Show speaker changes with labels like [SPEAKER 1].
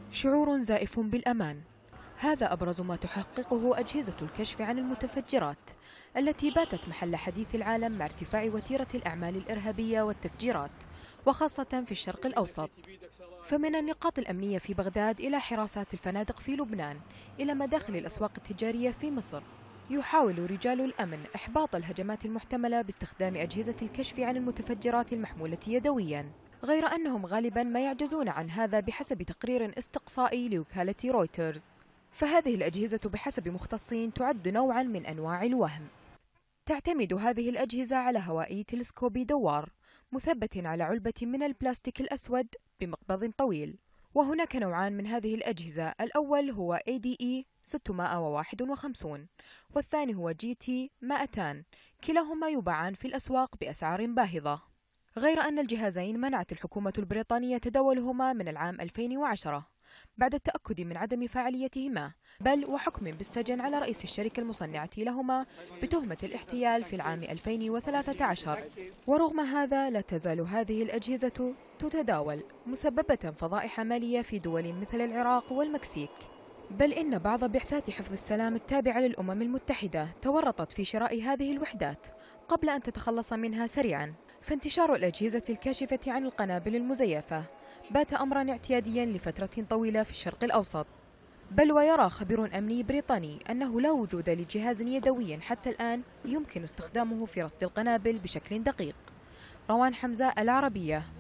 [SPEAKER 1] شعور زائف بالأمان، هذا أبرز ما تحققه أجهزة الكشف عن المتفجرات التي باتت محل حديث العالم مع ارتفاع وتيرة الأعمال الإرهابية والتفجيرات، وخاصة في الشرق الأوسط. فمن النقاط الأمنية في بغداد إلى حراسات الفنادق في لبنان إلى مداخل الأسواق التجارية في مصر، يحاول رجال الأمن إحباط الهجمات المحتملة باستخدام أجهزة الكشف عن المتفجرات المحمولة يدوياً، غير أنهم غالباً ما يعجزون عن هذا بحسب تقرير استقصائي لوكالة رويترز. فهذه الأجهزة بحسب مختصين تعد نوعاً من أنواع الوهم. تعتمد هذه الأجهزة على هوائي تلسكوبي دوار مثبت على علبة من البلاستيك الأسود بمقبض طويل. وهناك نوعان من هذه الأجهزة، الأول هو ADE 651 والثاني هو GT 200، كلاهما يباعان في الأسواق بأسعار باهظة. غير أن الجهازين منعت الحكومة البريطانية تداولهما من العام 2010 بعد التأكد من عدم فاعليتهما، بل وحكم بالسجن على رئيس الشركة المصنعة لهما بتهمة الاحتيال في العام 2013. ورغم هذا لا تزال هذه الأجهزة تتداول، مسببة فضائح مالية في دول مثل العراق والمكسيك. بل إن بعض بعثات حفظ السلام التابعة للأمم المتحدة تورطت في شراء هذه الوحدات قبل أن تتخلص منها سريعا. فانتشار الأجهزة الكاشفة عن القنابل المزيفة بات أمرا اعتياديا لفترة طويلة في الشرق الأوسط. بل ويرى خبير أمني بريطاني أنه لا وجود لجهاز يدوي حتى الآن يمكن استخدامه في رصد القنابل بشكل دقيق. روان حمزة، العربية.